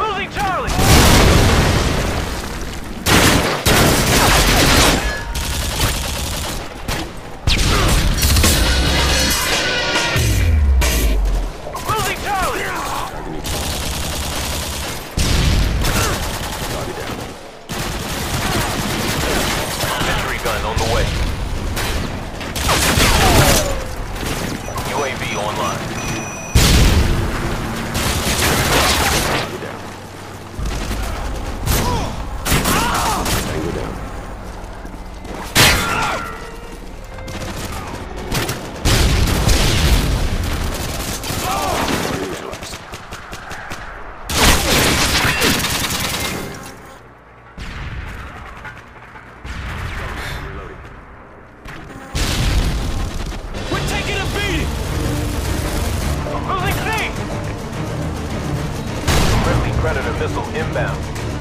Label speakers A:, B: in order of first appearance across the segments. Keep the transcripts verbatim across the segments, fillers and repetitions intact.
A: Losing Charlie! Losing Charlie! Sentry gun on the way. U A V online. Predator missile inbound.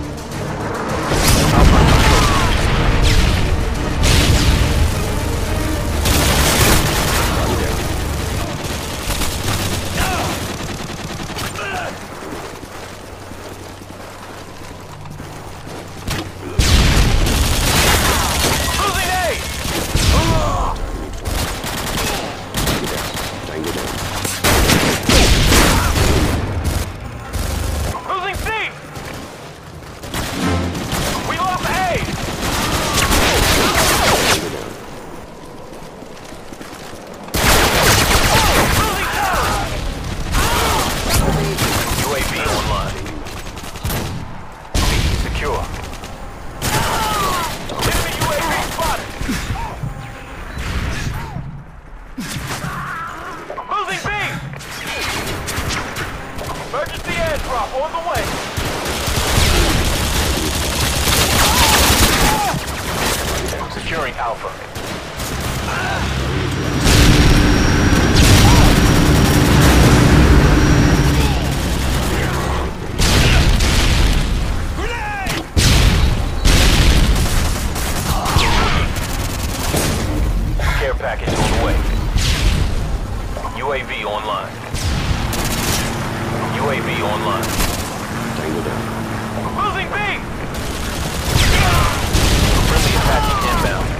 A: Losing A! Losing C! We lost A! Losing Charlie! U A V online. B secure. Enemy U A V spotted! Losing B! Emergency airdrop on the way! Securing Alpha. Care package on the way. U A V online. U A V online. Losing B! Friendly attacking inbound.